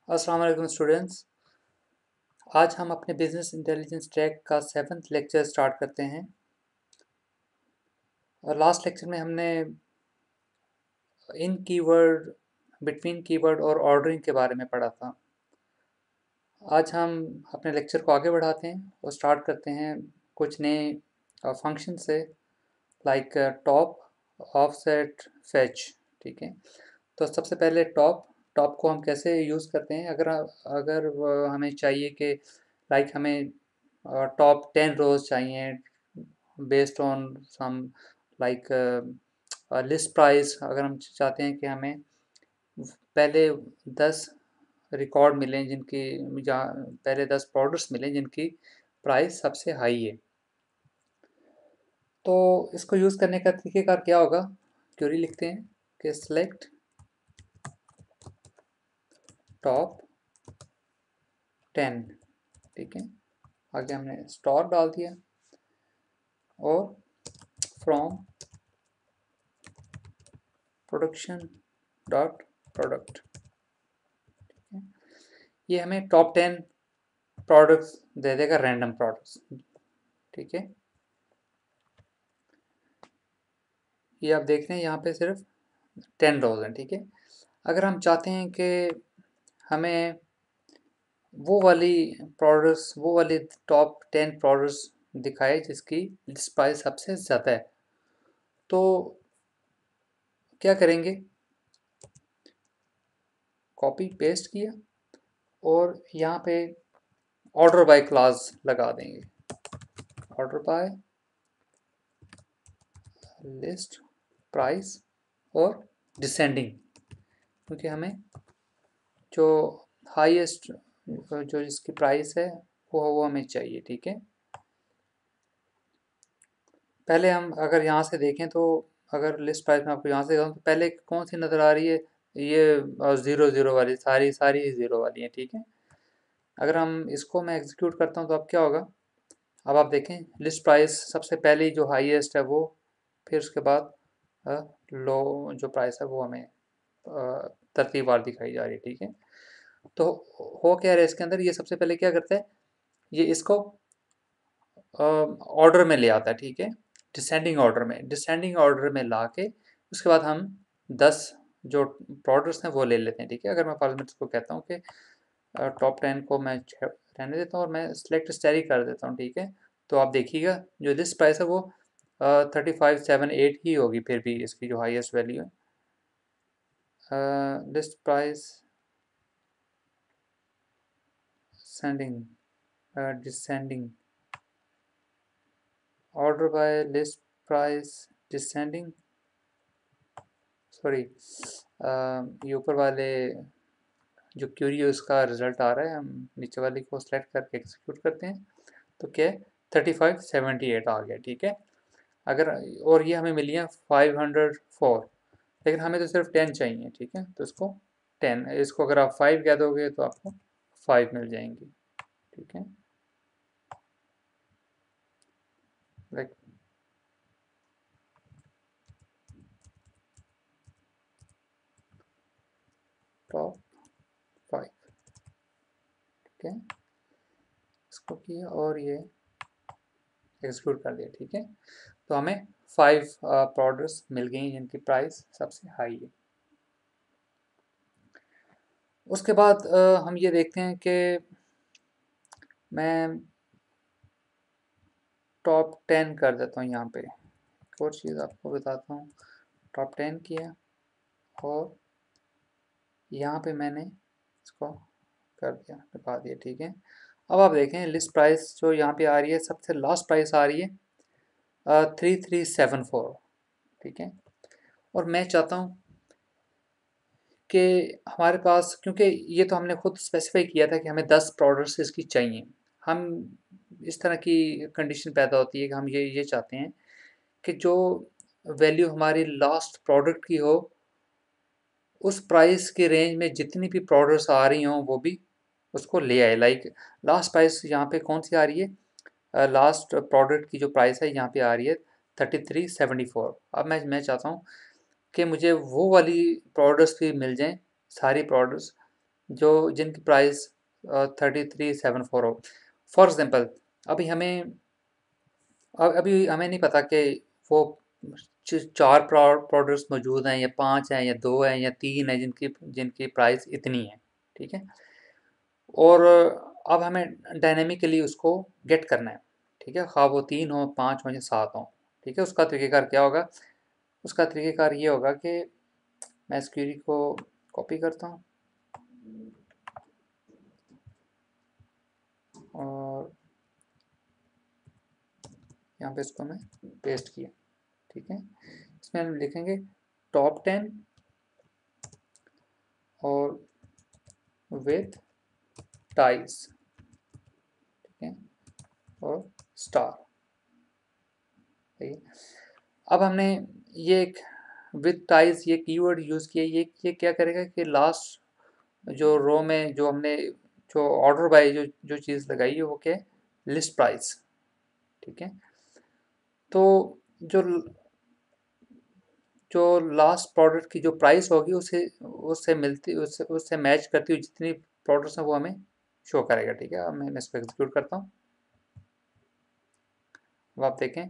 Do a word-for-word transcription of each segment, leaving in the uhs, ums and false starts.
अस्सलाम वालेकुम स्टूडेंट्स। आज हम अपने बिजनेस इंटेलिजेंस ट्रैक का सेवन्थ लेक्चर स्टार्ट करते हैं। और लास्ट लेक्चर में हमने इन कीवर्ड, बिटवीन कीवर्ड और ऑर्डरिंग के बारे में पढ़ा था। आज हम अपने लेक्चर को आगे बढ़ाते हैं और स्टार्ट करते हैं कुछ नए फंक्शन से, लाइक टॉप, ऑफसेट, फेच। ठीक है, तो सबसे पहले टॉप टॉप को हम कैसे यूज़ करते हैं। अगर अगर वो हमें चाहिए कि लाइक हमें टॉप टेन रोज चाहिए based on some like list price. अगर हम चाहते हैं कि हमें पहले दस रिकॉर्ड मिलें जिनकी जहाँ पहले दस प्रोडक्ट्स मिलें जिनकी प्राइस सबसे हाई है, तो इसको यूज़ करने का तरीक़ेकार क्या होगा। क्वेरी लिखते हैं कि सिलेक्ट टॉप टेन। ठीक है, आगे हमने स्टॉर डाल दिया और फ्रॉम प्रोडक्शन डॉट प्रोडक्ट। ये हमें टॉप टेन प्रोडक्ट्स दे देगा, रैंडम प्रोडक्ट्स। ठीक है, ये आप देख रहे हैं यहाँ पे सिर्फ टेन रोज हैं। ठीक है, अगर हम चाहते हैं कि हमें वो वाली प्रोडक्ट्स, वो वाली टॉप टेन प्रोडक्ट्स दिखाए जिसकी लिस्ट प्राइस सबसे ज़्यादा है, तो क्या करेंगे, कॉपी पेस्ट किया और यहाँ पे ऑर्डर बाय क्लास लगा देंगे। ऑर्डर बाय लिस्ट प्राइस और डिसेंडिंग, क्योंकि हमें जो हाईएस्ट जो इसकी प्राइस है वो वो हमें चाहिए। ठीक है, पहले हम अगर यहाँ से देखें तो अगर लिस्ट प्राइस में आपको यहाँ से तो पहले कौन सी नज़र आ रही है, ये ज़ीरो ज़ीरो वाली, सारी सारी ही ज़ीरो वाली है। ठीक है, अगर हम इसको मैं एग्जीक्यूट करता हूँ तो अब क्या होगा, अब आप देखें लिस्ट प्राइस सबसे पहले जो हाईएस्ट है वो, फिर उसके बाद लो जो प्राइस है वो हमें तरतीबवार दिखाई जा रही है। ठीक है, तो हो क्या रहा है इसके अंदर, ये सबसे पहले क्या करता है, ये इसको ऑर्डर में ले आता है। ठीक है, डिसेंडिंग ऑर्डर में, डिसेंडिंग ऑर्डर में ला के उसके बाद हम दस जो प्रोडक्ट्स हैं वो ले लेते हैं। ठीक है, अगर मैं फॉर इसको कहता हूँ कि टॉप टेन को मैं रहने देता हूँ और मैं सिलेक्ट स्टैरी कर देता हूँ। ठीक है, तो आप देखिएगा जो लिस्ट प्राइस है वो थर्टी फाइव सेवन एट ही होगी, फिर भी इसकी जो हाईएस्ट वैल्यू है। List price sending descending order by list price descending, sorry ये ऊपर वाले जो क्यूरी है उसका रिजल्ट आ रहा है, हम नीचे वाले को सिलेक्ट करके एग्जीक्यूट करते हैं तो क्या थर्टी फाइव सेवेंटी एट आ गया। ठीक है, अगर और ये हमें मिली है फाइव हंड्रेड फोर, लेकिन हमें तो सिर्फ टेन चाहिए। ठीक है, तो इसको टेन, इसको अगर आप फाइव कह दोगे तो आपको फाइव मिल जाएंगी। ठीक है, लाइक टॉप फाइव। ठीक है, इसको किया और ये एग्जीक्यूट कर दिया। ठीक है, तो हमें फाइव प्रोडक्ट्स मिल गई जिनकी प्राइस सबसे हाई है। उसके बाद uh, हम ये देखते हैं कि मैं टॉप टेन कर देता हूँ। यहाँ पे एक और चीज़ आपको बताता हूँ, टॉप टेन किया और यहाँ पे मैंने इसको कर दिया, लगा दिया। ठीक है, अब आप देखें लिस्ट प्राइस जो यहाँ पे आ रही है, सबसे लास्ट प्राइस आ रही है थ्री थ्री सेवन फोर। ठीक है, और मैं चाहता हूँ कि हमारे पास, क्योंकि ये तो हमने खुद स्पेसिफाई किया था कि हमें दस प्रोडक्ट्स इसकी चाहिए, हम इस तरह की कंडीशन पैदा होती है कि हम ये ये चाहते हैं कि जो वैल्यू हमारी लास्ट प्रोडक्ट की हो उस प्राइस के रेंज में जितनी भी प्रोडक्ट्स आ रही हों वो भी उसको ले आए। लाइक लास्ट प्राइस यहाँ पे कौन सी आ रही है, लास्ट प्रोडक्ट की जो प्राइस है यहाँ पे आ रही है थर्टी थ्री सेवेंटी फोर। अब मैं मैं चाहता हूँ कि मुझे वो वाली प्रोडक्ट्स भी मिल जाएं, सारी प्रोडक्ट्स जो जिनकी price thirty three seven four हो। फॉर एग्जांपल अभी हमें अब अभी हमें नहीं पता कि वो च- चार प्रोडक्ट्स मौजूद हैं या पांच हैं या दो हैं या तीन हैं जिनकी जिनकी प्राइस इतनी है, ठीक है। और अब हमें डायनेमिकली उसको गेट करना है, ठीक है, खा वो तीन हो पाँच हो या सात हो, ठीक है। उसका तरीक़ेकार क्या होगा? उसका तरीक़ेकार ये होगा कि मैं इस क्वेरी को कॉपी करता हूँ और यहाँ पे इसको मैं पेस्ट किया, ठीक है। इसमें हम लिखेंगे टॉप टेन और विथ टाइज, ठीक है, और स्टार, ठीक है। अब हमने ये एक विथ टाइज ये कीवर्ड यूज़ किया, ये ये क्या करेगा कि लास्ट जो रो में जो हमने जो ऑर्डर बाय जो जो चीज़ लगाई है वो क्या है? लिस्ट प्राइस, ठीक है। तो जो जो लास्ट प्रोडक्ट की जो प्राइस होगी उसे उससे मिलती उससे उससे मैच करती हुई जितनी प्रोडक्ट्स हैं वो हमें शो करेगा, ठीक है। अब मैं इसको एग्जीक्यूट करता हूँ। अब आप देखें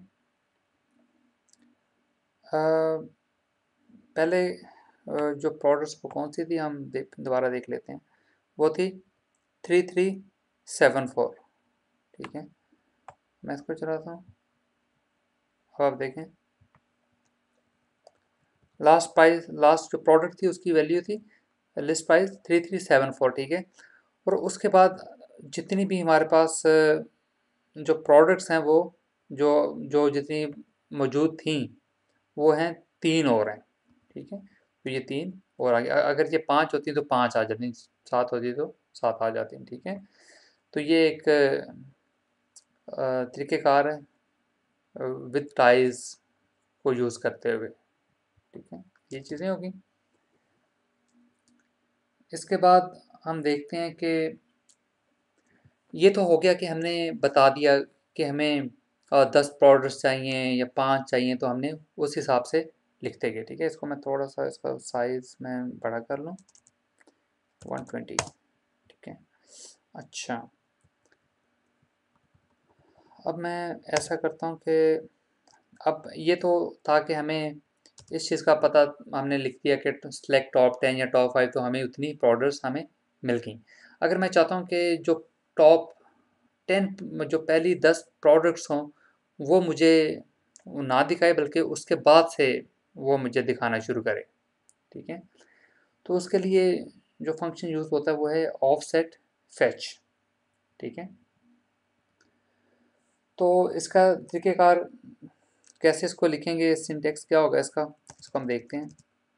अ, पहले अ, जो प्रोडक्ट्स वो कौन सी थी हम देख दोबारा देख लेते हैं। वो थी थ्री थ्री सेवन फोर, ठीक है। मैं इसको चलाता हूँ। अब आप देखें लास्ट प्राइस लास्ट जो प्रोडक्ट थी उसकी वैल्यू थी list price three three seven four, ठीक है। और उसके बाद जितनी भी हमारे पास अ, जो प्रोडक्ट्स हैं वो जो जो जितनी मौजूद थी वो हैं तीन और हैं, ठीक है। तो ये तीन और आ गया, अगर ये पाँच होती तो पाँच आ जाती, सात होती तो सात आ जाती, ठीक है। तो ये एक अ, तरीक़ेकार है विथ टाइज को यूज़ करते हुए, ठीक है। ये चीज़ें होगी। इसके बाद हम देखते हैं कि ये तो हो गया कि हमने बता दिया कि हमें अ, दस प्रोडक्ट्स चाहिए या पाँच चाहिए, तो हमने उस हिसाब से लिखते गए, ठीक है। इसको मैं थोड़ा सा इसका साइज़ मैं बड़ा कर लूँ वन ट्वेंटी, ठीक है। अच्छा, अब मैं ऐसा करता हूँ कि अब ये तो था कि हमें इस चीज़ का पता हमने लिख दिया कि सेलेक्ट टॉप टेन या टॉप फाइव, तो हमें उतनी प्रोडक्ट्स हमें मिल गई। अगर मैं चाहता हूँ कि जो टॉप टेन जो पहली दस प्रोडक्ट्स हों वो मुझे ना दिखाए बल्कि उसके बाद से वो मुझे दिखाना शुरू करे, ठीक है। तो उसके लिए जो फंक्शन यूज़ होता है वो है ऑफसेट फेच, ठीक है। तो इसका तरीक़ेकार कैसे इसको लिखेंगे, सिंटेक्स क्या होगा इसका, इसको हम देखते हैं।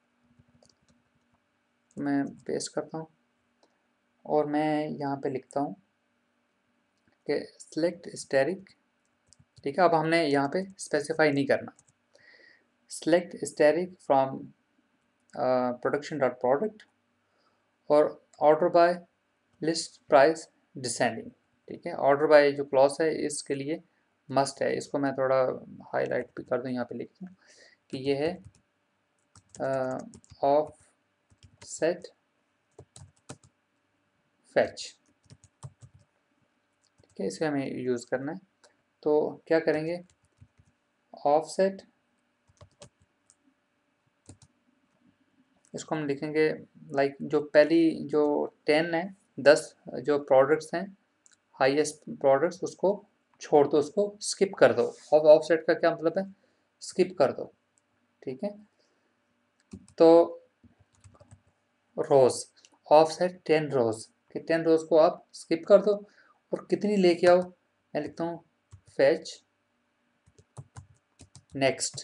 मैं पेस्ट करता हूँ और मैं यहाँ पे लिखता हूँ कि सेलेक्ट स्टैटिक, ठीक है। अब हमने यहाँ पे स्पेसिफाई नहीं करना, select static from production dot product और order by list price descending, ठीक है। ऑर्डर बाय जो क्लॉज है इसके लिए मस्ट है, इसको मैं थोड़ा हाईलाइट भी कर दूँ, यहाँ पे लिख दूँ कि ये है ऑफ सेट फैच, ठीक है। इसे हमें यूज़ करना है। तो क्या करेंगे, ऑफसेट, इसको हम लिखेंगे लाइक जो पहली जो टेन है, दस जो प्रोडक्ट्स हैं हाईएस्ट प्रोडक्ट्स उसको छोड़ दो, उसको स्किप कर दो। अब ऑफसेट का क्या मतलब है, स्किप कर दो, ठीक है। तो रोज ऑफसेट टेन रोज कि टेन रोज को आप स्किप कर दो और कितनी लेके आओ, मैं लिखता हूँ फैच नेक्स्ट,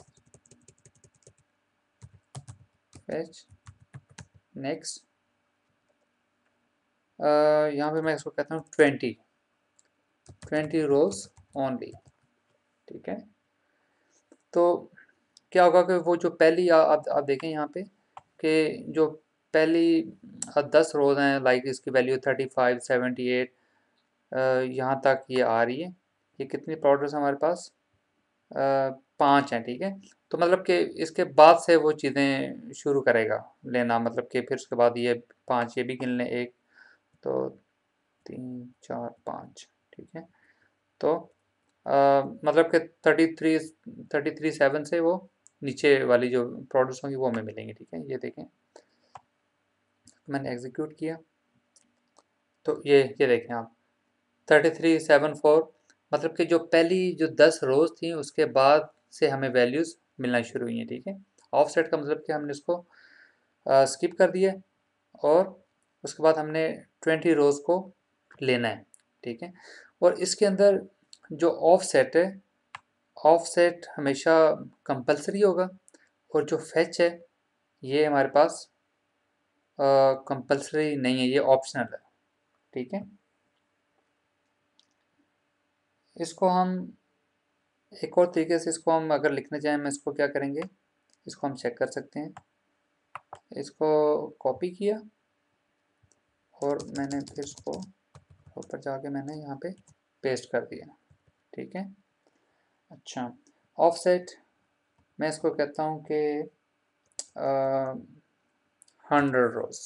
फैच नेक्स्ट, यहाँ पे मैं इसको कहता हूँ ट्वेंटी ट्वेंटी रोज ओनली, ठीक है। तो क्या होगा कि वो जो पहली आ, आप आप देखें यहाँ पे कि जो पहली दस रोज हैं लाइक इसकी value thirty five seventy eight यहाँ तक ये आ रही है। ये कितनी प्रोडक्ट्स हमारे पास, पाँच हैं, ठीक है। तो मतलब कि इसके बाद से वो चीज़ें शुरू करेगा लेना, मतलब कि फिर उसके बाद ये पाँच ये भी गिन लें, एक दो तीन चार पाँच, ठीक है। तो आ, मतलब कि thirty three thirty three seven से वो नीचे वाली जो प्रोडक्ट्स होंगी वो हमें मिलेंगी, ठीक है। ये देखें, मैंने एग्जीक्यूट किया तो ये ये देखें आप, थर्टी थ्री सेवन फोर, मतलब कि जो पहली जो दस रोज थी उसके बाद से हमें वैल्यूज़ मिलना शुरू हुई हैं, ठीक है। ऑफसेट का मतलब कि हमने उसको स्किप कर दिया और उसके बाद हमने ट्वेंटी रोज को लेना है, ठीक है। और इसके अंदर जो ऑफसेट है, ऑफसेट हमेशा कंपलसरी होगा, और जो फेच है ये हमारे पास कंपलसरी नहीं है, ये ऑप्शनल है, ठीक है। इसको हम एक और तरीके से इसको हम अगर लिखना चाहें, हम इसको क्या करेंगे, इसको हम चेक कर सकते हैं। इसको कॉपी किया और मैंने फिर इसको ऊपर जाके मैंने यहाँ पे पेस्ट कर दिया, ठीक है। अच्छा, ऑफसेट मैं इसको कहता हूँ कि हंड्रेड रोज,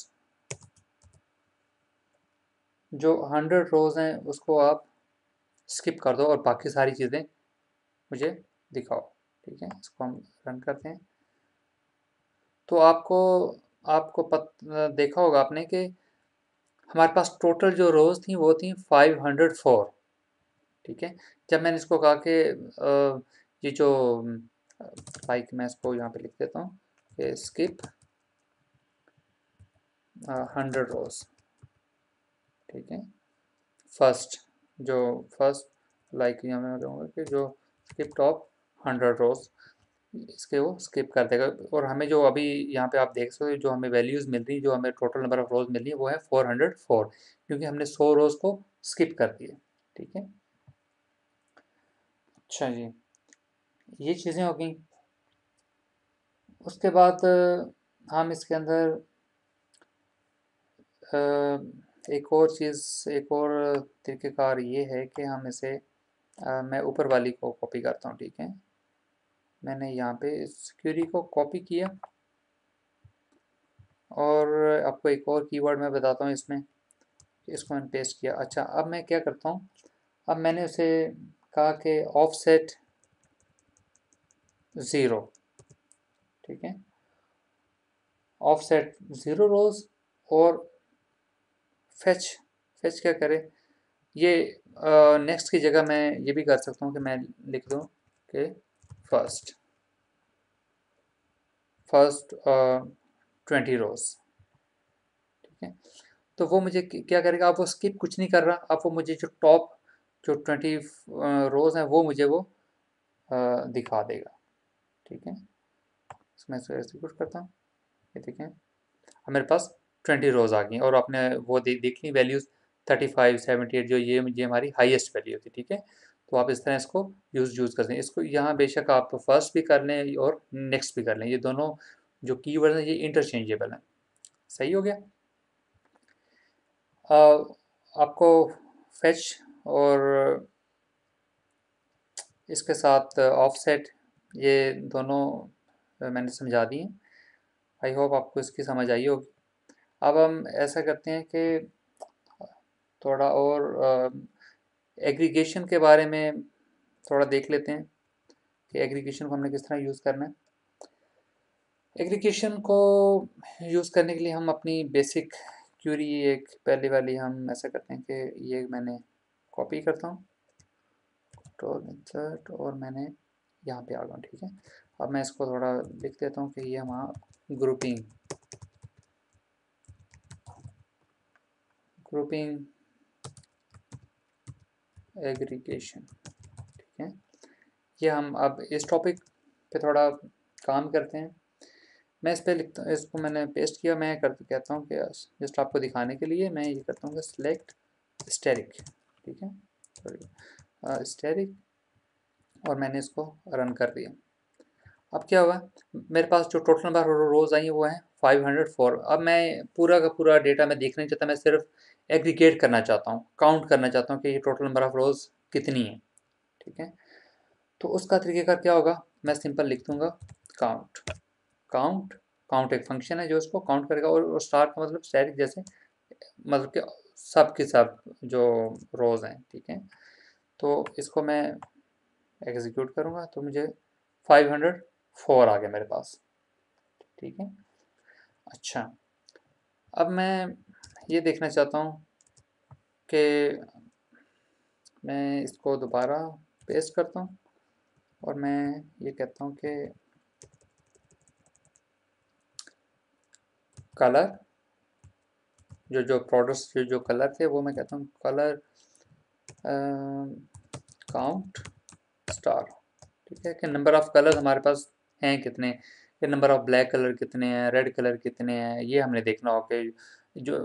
जो हंड्रेड रोज हैं उसको आप स्किप कर दो और बाकी सारी चीज़ें मुझे दिखाओ, ठीक है। इसको हम रन करते हैं तो आपको आपको पत देखा होगा आपने कि हमारे पास टोटल जो रोज़ थी वो थी फाइव हंड्रेड फोर, ठीक है। जब मैंने इसको कहा कि अ, ये जो लाइक मैं इसको यहाँ पे लिख देता हूँ कि स्किप हंड्रेड रोज, ठीक है। फर्स्ट जो फर्स्ट लाइक यहाँ मैं कहूँगा कि जो स्किप टॉप हंड्रेड रोज, इसके वो स्किप कर देगा। और हमें जो अभी यहाँ पे आप देख सकते हो जो हमें वैल्यूज़ मिल रही, जो हमें टोटल नंबर ऑफ रोज मिल रही है वो है फोर हंड्रेड फोर, क्योंकि हमने सौ रोज को स्किप कर दिया, ठीक है। अच्छा जी, ये चीज़ें हो गई। उसके बाद अ, हम इसके अंदर अ, एक और चीज़, एक और तरीक़ेकार ये है कि हम इसे अ, मैं ऊपर वाली को कॉपी करता हूँ, ठीक है। मैंने यहाँ पे इस क्वेरी को कॉपी किया और आपको एक और कीवर्ड मैं बताता हूँ इसमें, इसको मैंने पेस्ट किया। अच्छा, अब मैं क्या करता हूँ, अब मैंने उसे कहा कि ऑफसेट ज़ीरो, ठीक है। ऑफसेट ज़ीरो रोज और फेच फेच क्या करे, ये नेक्स्ट की जगह मैं ये भी कर सकता हूँ कि मैं लिख दूँ कि फर्स्ट फर्स्ट ट्वेंटी रोज, ठीक है। तो वो मुझे क्या करेगा, आप वो स्किप कुछ नहीं कर रहा, आप वो मुझे जो टॉप जो ट्वेंटी रोज हैं वो मुझे वो आ, दिखा देगा, ठीक है। इसमें से एग्जीक्यूट करता हूँ, ये देखें अब मेरे पास ट्वेंटी रोज आ गई और आपने वो दे, देख ली values thirty five seventy eight, जो ये ये हमारी हाईएस्ट वैल्यू थी, ठीक है। तो आप इस तरह इसको यूज़ यूज़ कर सकते हैं। इसको यहाँ बेशक आप फर्स्ट भी कर लें और नेक्स्ट भी कर लें, ये दोनों जो कीवर्ड हैं ये इंटरचेंजेबल हैं। सही हो गया। आ, आपको फेच और इसके साथ ऑफसेट ये दोनों मैंने समझा दिए। आई होप आपको इसकी समझ आई होगी। अब हम ऐसा करते हैं कि थोड़ा और एग्रीगेशन के बारे में थोड़ा देख लेते हैं कि एग्रीगेशन को हमने किस तरह यूज़ करना है। एग्रीगेशन को यूज़ करने के लिए हम अपनी बेसिक क्यूरी एक पहले वाली हम ऐसा करते हैं कि ये मैंने कॉपी करता हूँ कंट्रोल इंसर्ट और मैंने यहाँ पे आ गया, ठीक है। अब मैं इसको थोड़ा लिख देता हूँ कि ये हमारा ग्रुपिंग ग्रुपिंग एग्रीगेशन, ठीक है। ये हम अब इस टॉपिक पे थोड़ा काम करते हैं। मैं इस पे लिखता हूँ, इसको मैंने पेस्ट किया, मैं कर कहता हूँ कि जस्ट आपको दिखाने के लिए मैं ये करता हूँ कि सिलेक्ट स्टेरिक, ठीक है, सॉरी स्टेरिक, और मैंने इसको रन कर दिया। अब क्या हुआ, मेरे पास जो टोटल नंबर रोज़ आई हैं वो है फाइव हंड्रेड फोर। अब मैं पूरा का पूरा डेटा मैं देखना नहीं चाहता, मैं सिर्फ एग्रीगेट करना चाहता हूँ, काउंट करना चाहता हूँ कि ये टोटल नंबर ऑफ रोज़ कितनी है, ठीक है। तो उसका तरीक़ेकार क्या होगा, मैं सिंपल लिख दूँगा काउंट काउंट काउंट एक फंक्शन है जो उसको काउंट करेगा, और स्टार का मतलब स्टैटिक, जैसे मतलब कि सब के सब जो रोज हैं, ठीक है। तो इसको मैं एग्जीक्यूट करूँगा तो मुझे फाइव हंड्रेड फोर आ गया मेरे पास, ठीक है। अच्छा, अब मैं ये देखना चाहता हूँ कि मैं इसको दोबारा पेस्ट करता हूँ और मैं ये कहता हूँ कि कलर, जो जो प्रोडक्ट्स जो जो कलर थे वो मैं कहता हूँ कलर काउंट स्टार, ठीक है। कि नंबर ऑफ कलर हमारे पास हैं कितने, कि नंबर ऑफ ब्लैक कलर कितने हैं, रेड कलर कितने हैं, ये हमने देखना होगा। जो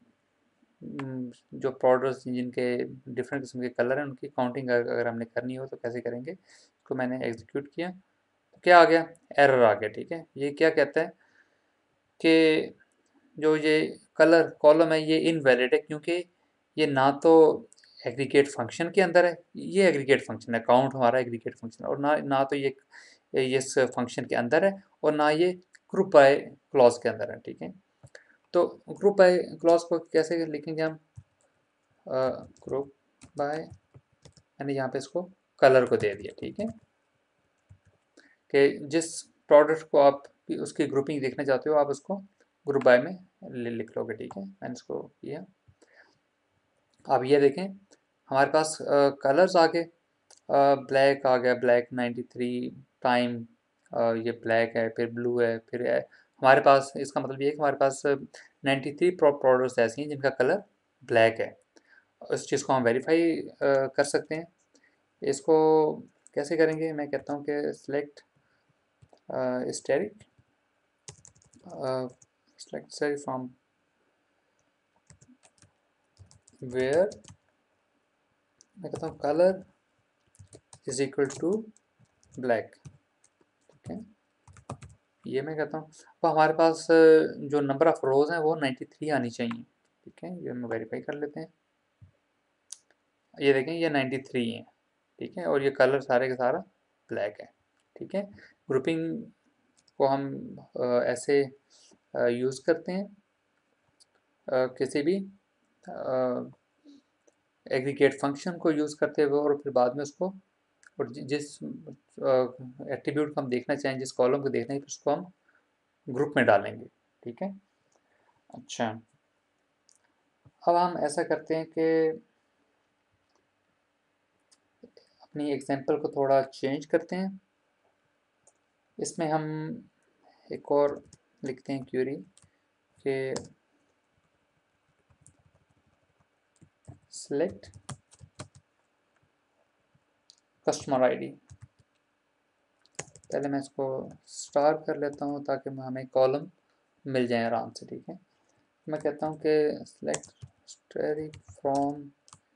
जो प्रोडक्ट्स जिनके डिफरेंट किस्म के कलर हैं उनकी काउंटिंग अगर हमने करनी हो तो कैसे करेंगे। तो मैंने एग्जीक्यूट किया तो क्या आ गया, एरर आ गया, ठीक है। ये क्या कहता है कि जो ये कलर कॉलम है ये इनवैलिड है, क्योंकि ये ना तो एग्रीगेट फंक्शन के अंदर है, ये एग्रीगेट फंक्शन है, काउंट हमारा एग्रीगेट फंक्शन है, और ना ना तो ये ये इस फंक्शन के अंदर है, और ना ये ग्रुप बाय क्लॉज के अंदर है, ठीक है। तो ग्रुप बाय क्लॉज को कैसे लिखेंगे हम, ग्रुप बाय, मैंने यहाँ पे इसको कलर को दे दिया, ठीक है। कि जिस प्रोडक्ट को आप उसकी ग्रुपिंग देखना चाहते हो आप उसको ग्रुप बाय में लिख लोगे, ठीक है। मैंने इसको किया। अब ये देखें हमारे पास कलर्स आ गए, ब्लैक आ गया, ब्लैक नाइन्टी थ्री टाइम, ये ब्लैक है, फिर ब्लू है, फिर है। हमारे पास इसका मतलब ये है कि हमारे पास नाइन्टी थ्री प्रोडक्ट्स ऐसी हैं जिनका कलर ब्लैक है। उस चीज़ को हम वेरीफाई कर सकते हैं। इसको कैसे करेंगे, मैं कहता हूँ कि select asterisk select asterisk from where, मैं कहता हूँ colour is equal to black, ठीक है। ये मैं कहता हूँ तो हमारे पास जो नंबर ऑफ रोज हैं वो नाइन्टी थ्री आनी चाहिए, ठीक है। ये हम वेरीफाई कर लेते हैं। ये देखें ये नाइन्टी थ्री है, ठीक है, और ये कलर सारे का सारा ब्लैक है, ठीक है। ग्रुपिंग को हम आ, ऐसे यूज़ करते हैं आ, किसी भी एग्रीगेट फंक्शन को यूज़ करते हुए, और फिर बाद में उसको और जिस एट्रीब्यूट को हम देखना चाहें, जिस कॉलम को देखना है, फिर उसको हम ग्रुप में डालेंगे, ठीक है। अच्छा, अब हम ऐसा करते हैं कि अपनी एग्जांपल को थोड़ा चेंज करते हैं। इसमें हम एक और लिखते हैं क्वेरी कि सिलेक्ट कस्टमर आईडी। पहले मैं इसको स्टार कर लेता हूँ ताकि हमें कॉलम मिल जाए आराम से, ठीक है। मैं कहता हूँ कि select asterisk from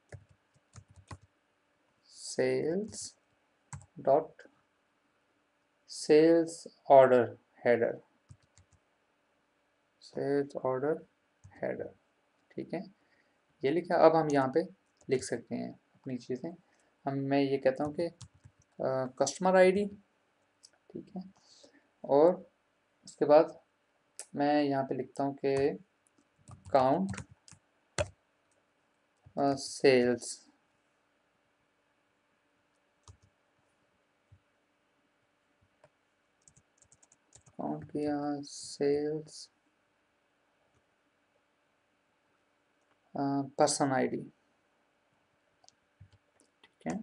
sales dot sales order header, sales order header, ठीक है। ये लिखा। अब हम यहाँ पे लिख सकते हैं अपनी चीज़ें। हम मैं ये कहता हूँ कि कस्टमर आईडी, ठीक है, और उसके बाद मैं यहाँ पे लिखता हूँ कि काउंट सेल्स, काउंट किया सेल्स पर्सन आईडी, ठीक है।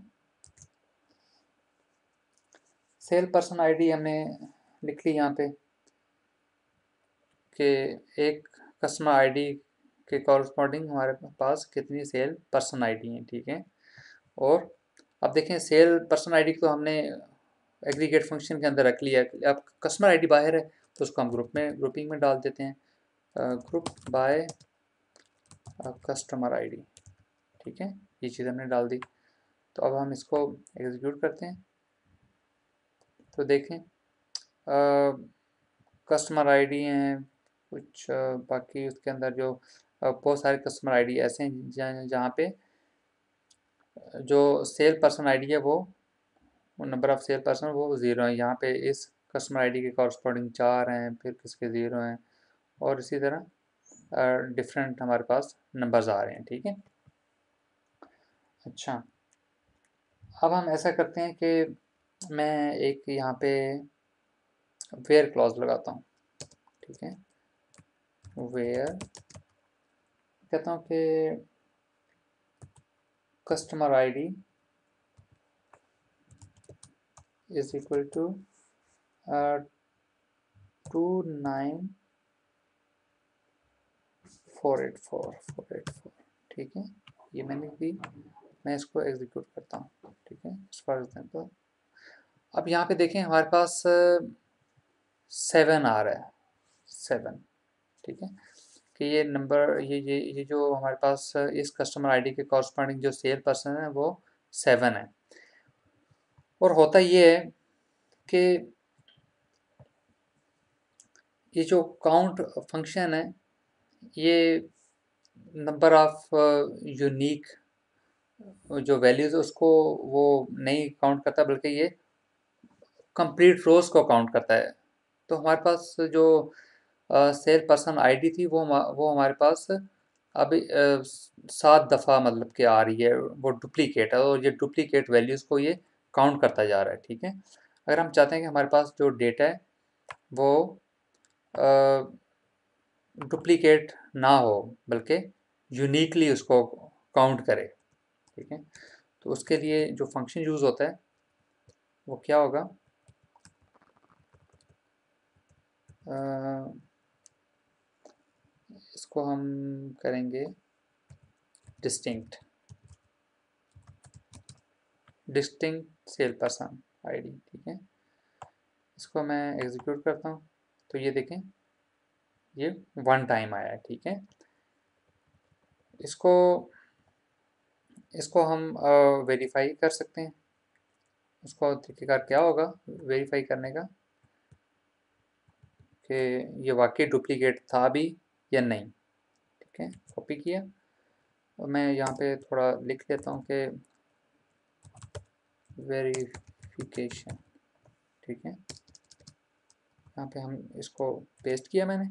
सेल पर्सन आईडी हमने लिख ली यहाँ पे कि एक कस्टमर आईडी के कॉरस्पॉन्डिंग हमारे पास कितनी सेल पर्सन आईडी हैं, ठीक है। और अब देखें सेल पर्सन आईडी को हमने एग्रीगेट फंक्शन के अंदर रख लिया। अब कस्टमर आईडी बाहर है तो उसको हम ग्रुप में ग्रुपिंग में डाल देते हैं, ग्रुप बाय कस्टमर आईडी, ठीक है। ये चीज़ हमने डाल दी। तो अब हम इसको एग्जीक्यूट करते हैं तो देखें कस्टमर आईडी हैं कुछ, आ, बाकी उसके अंदर जो आ, बहुत सारे कस्टमर आईडी ऐसे हैं जहाँ जहाँ पे जो सेल पर्सन आईडी है वो नंबर ऑफ सेल पर्सन वो ज़ीरो है। यहाँ पे इस कस्टमर आईडी के कॉरस्पॉन्डिंग चार हैं, फिर किसके ज़ीरो हैं, और इसी तरह डिफरेंट हमारे पास नंबर्स आ रहे हैं। ठीक है, अच्छा अब हम ऐसा करते हैं कि मैं एक यहाँ पे वेयर क्लॉज लगाता हूँ। ठीक है, वेयर कहता हूँ कि customer ID is equal to two nine four eight four four eight four. ठीक है, ये मैंने दी, मैं इसको एग्जीक्यूट करता हूँ। ठीक है, फॉर एग्जाम्पल अब यहाँ पे देखें हमारे पास सेवन आ रहा है, सेवन। ठीक है, कि ये नंबर ये ये ये जो हमारे पास इस कस्टमर आईडी के कॉरस्पॉन्डिंग जो सेल पर्सन है वो सेवन है। और होता ये है कि ये जो काउंट फंक्शन है ये नंबर ऑफ यूनिक जो वैल्यूज है उसको वो नहीं काउंट करता, बल्कि ये कंप्लीट रोज को काउंट करता है। तो हमारे पास जो सेल पर्सन आईडी थी वो वो हमारे पास अभी अ, सात दफ़ा मतलब कि आ रही है, वो डुप्लीकेट है, और ये डुप्लीकेट वैल्यूज़ को ये काउंट करता जा रहा है। ठीक है, अगर हम चाहते हैं कि हमारे पास जो डेटा है वो डुप्लीकेट ना हो बल्कि यूनिकली उसको काउंट करे। ठीक है, तो उसके लिए जो फंक्शन यूज़ होता है वो क्या होगा, अ, इसको हम करेंगे distinct distinct sale person ID. ठीक है, इसको मैं एग्जीक्यूट करता हूँ तो ये देखें ये वन टाइम आया है। ठीक है, इसको इसको हम वेरीफाई कर सकते हैं। उसको तरीकेकार क्या होगा वेरीफाई करने का कि ये वाकई डुप्लीकेट था भी या नहीं। ठीक है, कॉपी किया और मैं यहाँ पे थोड़ा लिख देता हूँ कि वेरिफिकेशन। ठीक है, यहाँ पे हम इसको पेस्ट किया मैंने,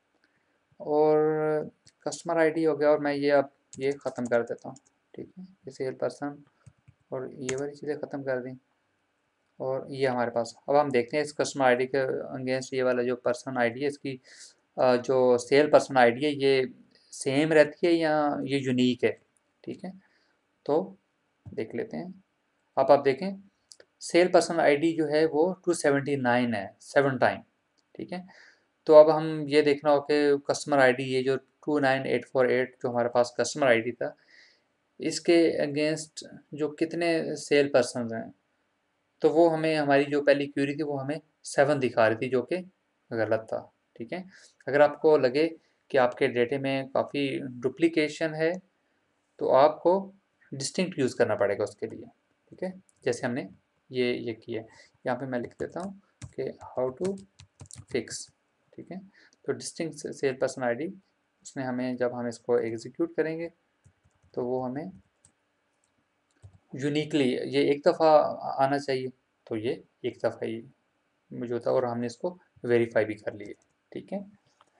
और कस्टमर आईडी हो गया, और मैं ये अब ये ख़त्म कर देता हूँ। ठीक है, ये सेल पर्सन और ये वाली चीज़ें ख़त्म कर दी, और ये हमारे पास अब हम देखते हैं इस कस्टमर आईडी के अगेंस्ट ये वाला जो पर्सन आईडी है इसकी जो सेल पर्सन आईडी है ये सेम रहती है या ये यूनिक है। ठीक है, तो देख लेते हैं। अब आप देखें सेल पर्सन आईडी जो है वो टू सेवेंटी नाइन है, सेवन टाइम। ठीक है, तो अब हम ये देखना हो कि कस्टमर आईडी ये जो two nine eight four eight जो हमारे पास कस्टमर आईडी था इसके अगेंस्ट जो कितने सेल पर्सन हैं, तो वो हमें हमारी जो पहली क्यूरी थी वो हमें सेवन दिखा रही थी जो कि गलत था। ठीक है, अगर आपको लगे कि आपके डेटे में काफ़ी डुप्लीकेशन है तो आपको डिस्टिंक्ट यूज़ करना पड़ेगा उसके लिए। ठीक है, जैसे हमने ये ये किया, यहाँ पे मैं लिख देता हूँ कि हाउ टू फिक्स। ठीक है, तो डिस्टिंक्ट सेल पर्सन आईडी उसने हमें जब हम इसको एग्जीक्यूट करेंगे तो वो हमें यूनिकली ये एक दफ़ा आना चाहिए, तो ये एक दफ़ा ही मौजूद था और हमने इसको वेरीफाई भी कर लिए। ठीक है,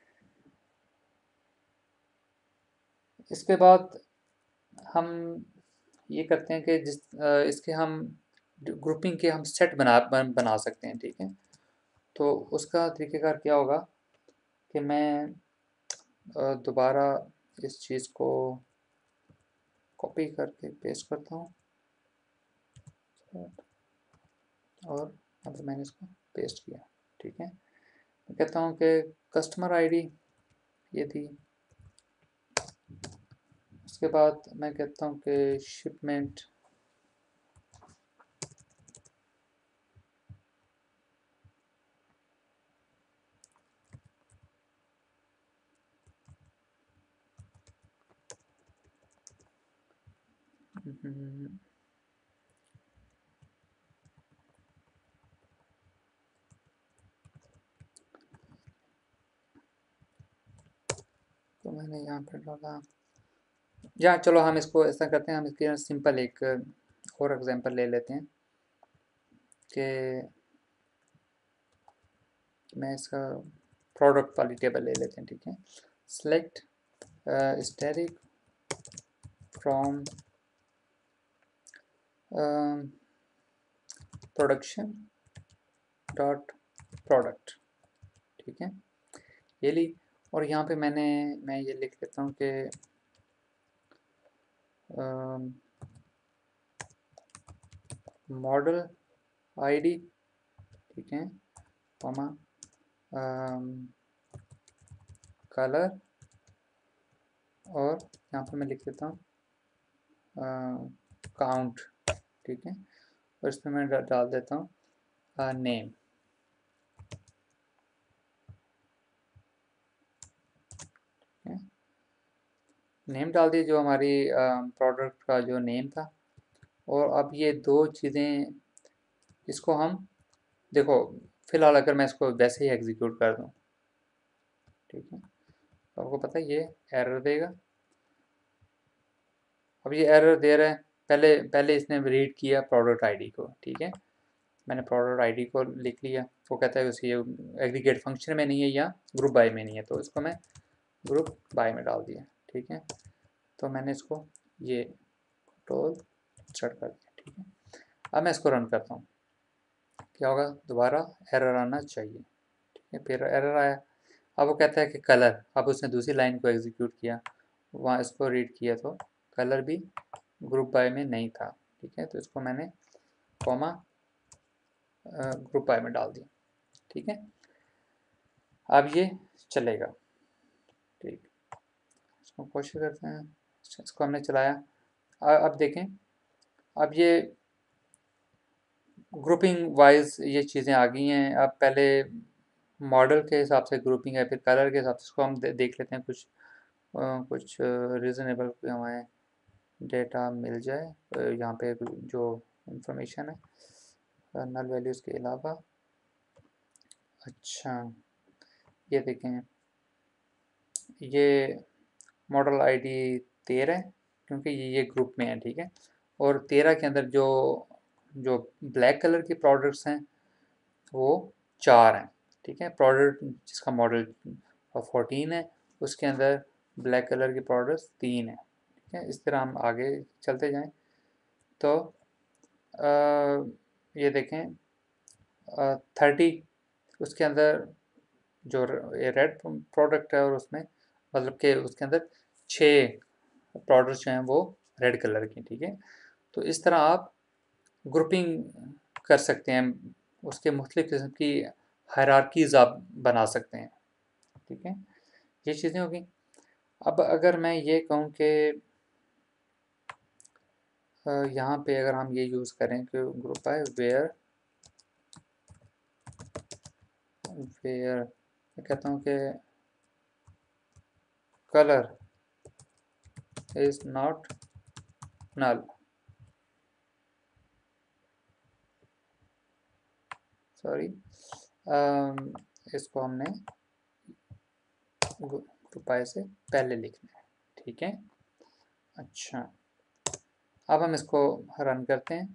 इसके बाद हम ये करते हैं कि जिस इसके हम ग्रुपिंग के हम सेट बना बन, बना सकते हैं। ठीक है, तो उसका तरीक़ेकार क्या होगा कि मैं दोबारा इस चीज़ को कॉपी करके पेस्ट करता हूँ और अब मैंने इसको पेस्ट किया। ठीक है, मैं कहता हूँ कि कस्टमर आईडी ये थी, उसके बाद मैं कहता हूँ कि शिपमेंट तो मैंने यहाँ पर डाला, या चलो हम इसको ऐसा करते हैं, हम इसके सिंपल एक और एग्जांपल ले लेते हैं कि मैं इसका प्रोडक्ट वाली टेबल ले लेते हैं, ठीक है। Select static from production dot product, ठीक है, ये ली। और यहाँ पे मैंने मैं ये लिख लेता हूँ कि मॉडल आईडी, ठीक है, कॉमा कलर, और यहाँ पे मैं लिख देता हूँ काउंट, ठीक है, और इसमें मैं डाल देता हूँ नेम, नेम डाल दिए जो हमारी प्रोडक्ट का जो नेम था। और अब ये दो चीज़ें, इसको हम देखो, फिलहाल अगर मैं इसको वैसे ही एग्जीक्यूट कर दूँ, ठीक है, तो आपको पता है ये एरर देगा। अब ये एरर दे रहा है, पहले पहले इसने रीड किया प्रोडक्ट आईडी को, ठीक है, मैंने प्रोडक्ट आईडी को लिख लिया, वो कहता है उसी एग्रीगेट फंक्शन में नहीं है या ग्रुप बाय में नहीं है, तो इसको मैं ग्रुप बाय में डाल दिया, ठीक है। तो मैंने इसको ये कंट्रोल स्टार्ट कर दिया, ठीक है। अब मैं इसको रन करता हूँ, क्या होगा, दोबारा एरर आना चाहिए, ठीक है, फिर एरर आया। अब वो कहता है कि कलर, अब उसने दूसरी लाइन को एग्जीक्यूट किया, वहाँ इसको रीड किया तो कलर भी ग्रुप बाय में नहीं था, ठीक है, तो इसको मैंने कॉमा ग्रुप बाय में डाल दिया, ठीक है। अब ये चलेगा, ठीक, इसको कोशिश करते हैं, इसको हमने चलाया। अब देखें, अब ये ग्रुपिंग वाइज ये चीज़ें आ गई हैं। अब पहले मॉडल के हिसाब से ग्रुपिंग है, फिर कलर के हिसाब से, इसको हम दे, देख लेते हैं, कुछ आ, कुछ रीज़नेबल हमें डेटा मिल जाए यहाँ पे जो इंफॉर्मेशन है नल वैल्यूज़ के अलावा। अच्छा, ये देखें, ये मॉडल आईडी तेरह है क्योंकि ये ये ग्रुप में है, ठीक है, और तेरह के अंदर जो जो ब्लैक कलर की प्रोडक्ट्स हैं वो चार हैं, ठीक है, प्रोडक्ट जिसका मॉडल फोर्टीन है उसके अंदर ब्लैक कलर की प्रोडक्ट्स तीन है, ठीक है। इस तरह हम आगे चलते जाएं तो आ, ये देखें थर्टी, उसके अंदर जो ये रेड प्रोडक्ट है और उसमें मतलब कि उसके अंदर छः प्रोडक्ट्स जो हैं वो रेड कलर की, ठीक है। तो इस तरह आप ग्रुपिंग कर सकते हैं, उसके मुख्तलिफ़ किस्म की हायरार्कीज़ आप बना सकते हैं, ठीक है, ये चीज़ें होगी। अब अगर मैं ये कहूँ कि यहाँ पे अगर हम ये यूज़ करें कि ग्रुप है वेयर वेयर मैं कहता हूँ कि colour is not null, sorry, इसको हमने ग्रुप आई से पहले लिखना है, ठीक है। अच्छा, अब हम इसको रन करते हैं,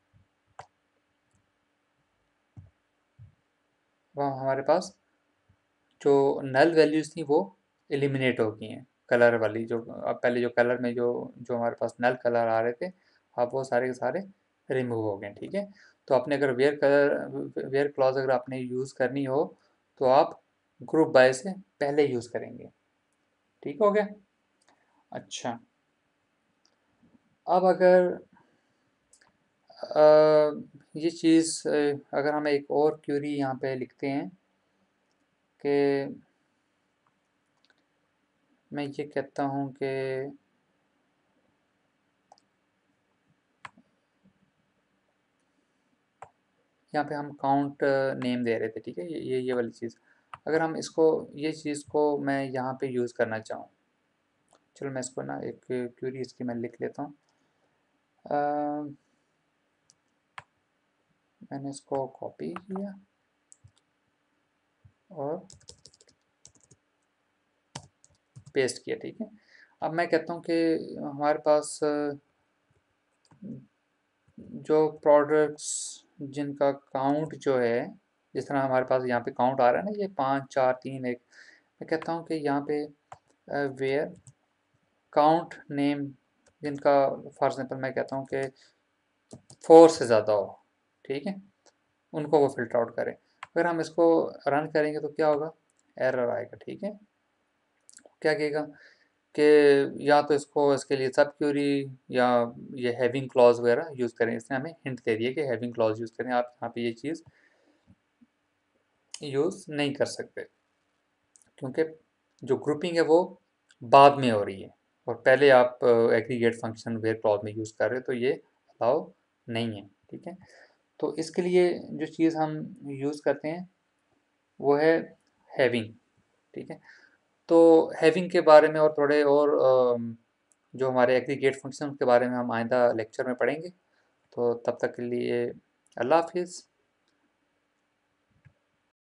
वहाँ हमारे पास जो नल वैल्यूज़ थी वो एलिमिनेट हो गई हैं, कलर वाली जो अब पहले जो कलर में जो जो हमारे पास नल कलर आ रहे थे, अब वो सारे के सारे रिमूव हो गए, ठीक है। तो आपने अगर वेयर कलर वेयर क्लॉज अगर आपने यूज़ करनी हो तो आप ग्रुप बाय से पहले यूज़ करेंगे, ठीक हो गया। अच्छा, अब अगर आ, ये चीज़ अगर हम एक और क्यूरी यहाँ पे लिखते हैं कि मैं ये कहता हूँ कि यहाँ पे हम काउंट नेम दे रहे थे, ठीक है, ये ये वाली चीज़, अगर हम इसको ये चीज़ को मैं यहाँ पे यूज़ करना चाहूँ, चलो मैं इसको ना एक क्यूरी इसकी मैं लिख लेता हूँ। मैंने इसको कॉपी किया और पेस्ट किया, ठीक है। अब मैं कहता हूँ कि हमारे पास जो प्रोडक्ट्स जिनका काउंट जो है जिस तरह हमारे पास यहाँ पे काउंट आ रहा है ना, ये पाँच चार तीन एक, मैं कहता हूँ कि यहाँ पे वेयर काउंट नेम जिनका फॉर एग्जाम्पल मैं कहता हूँ कि फोर से ज़्यादा हो, ठीक है, उनको वो फिल्टर आउट करें। अगर हम इसको रन करेंगे तो क्या होगा, एरर आएगा, ठीक है। क्या कहेगा कि या तो इसको इसके लिए सब क्यूरी या ये हैविंग क्लॉज वगैरह यूज़ करें। इसने हमें हिंट दे दिया कि हैविंग क्लॉज यूज़ करें, आप यहाँ पे ये चीज़ यूज़ नहीं कर सकते क्योंकि जो ग्रुपिंग है वो बाद में हो रही है और पहले आप एग्रीगेट फंक्शन वेयर क्लॉज में यूज़ कर रहे हो, तो ये अलाउ नहीं है, ठीक है। तो इसके लिए जो चीज़ हम यूज़ करते हैं वो है हैविंग, ठीक है। तो हैविंग के बारे में और थोड़े और अम, जो हमारे एग्रीगेट फंक्शन के बारे में हम आइंदा लेक्चर में पढ़ेंगे। तो तब तक के लिए अल्लाह हाफिज़।